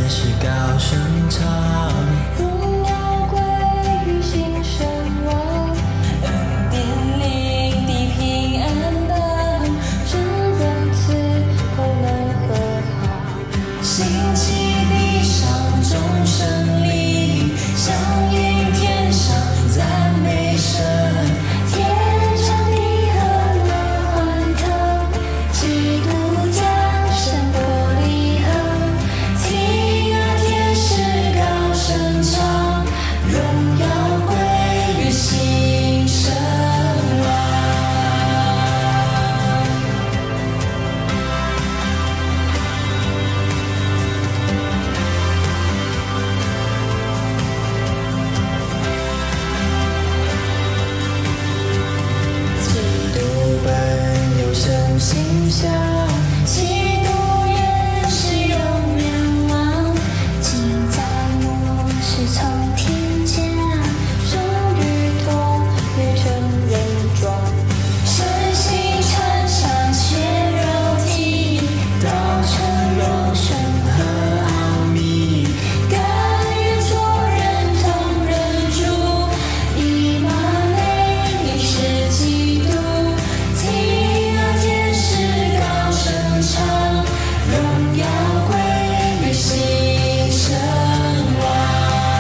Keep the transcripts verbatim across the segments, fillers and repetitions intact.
是高声唱。 荣耀归于新生王，恩典领地平安的，真仁慈后能和好，兴起地上众生灵，响应天上赞美神，天长地和乐欢腾，基督降生破离合，听啊天使高声唱，荣耀归于新生王。基督本有神形象，基督原是永远王，今在末世从天降，生与同变成人状，身心穿上血肉体，道成肉身和奥秘，甘愿做人同人主，以马内利是基督，听啊天使高声唱，荣耀归于新生王。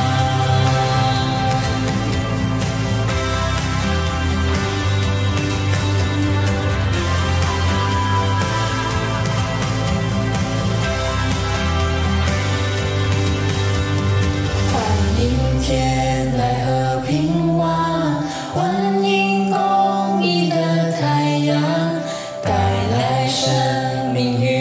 欢迎天来和平王，欢迎公义的太阳，带来生命与